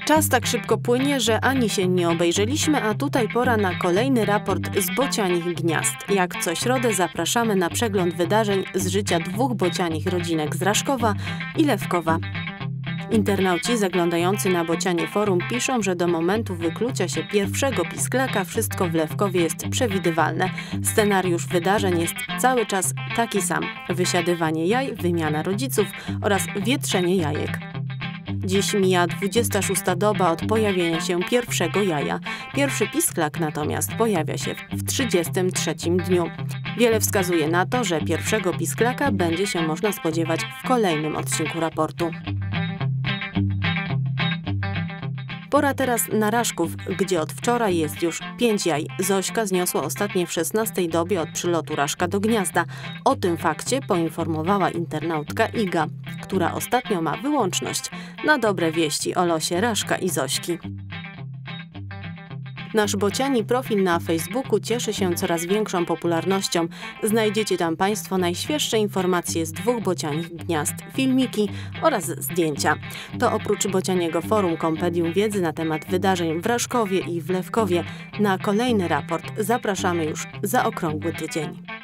Czas tak szybko płynie, że ani się nie obejrzeliśmy, a tutaj pora na kolejny raport z bocianich gniazd. Jak co środę zapraszamy na przegląd wydarzeń z życia dwóch bocianich rodzinek z Raszkowa i Lewkowa. Internauci zaglądający na Bocianie Forum piszą, że do momentu wyklucia się pierwszego pisklaka wszystko w Lewkowie jest przewidywalne. Scenariusz wydarzeń jest cały czas taki sam. Wysiadywanie jaj, wymiana rodziców oraz wietrzenie jajek. Dziś mija 26. doba od pojawienia się pierwszego jaja. Pierwszy pisklak natomiast pojawia się w 33. dniu. Wiele wskazuje na to, że pierwszego pisklaka będzie się można spodziewać w kolejnym odcinku raportu. Pora teraz na Raszków, gdzie od wczoraj jest już 5 jaj. Zośka zniosła ostatnie w 16. dobie od przylotu Raszka do gniazda. O tym fakcie poinformowała internautka Iga, która ostatnio ma wyłączność na dobre wieści o losie Raszka i Zośki. Nasz bociani profil na Facebooku cieszy się coraz większą popularnością. Znajdziecie tam Państwo najświeższe informacje z dwóch bocianich gniazd, filmiki oraz zdjęcia. To oprócz Bocianiego Forum kompendium wiedzy na temat wydarzeń w Raszkowie i w Lewkowie. Na kolejny raport zapraszamy już za okrągły tydzień.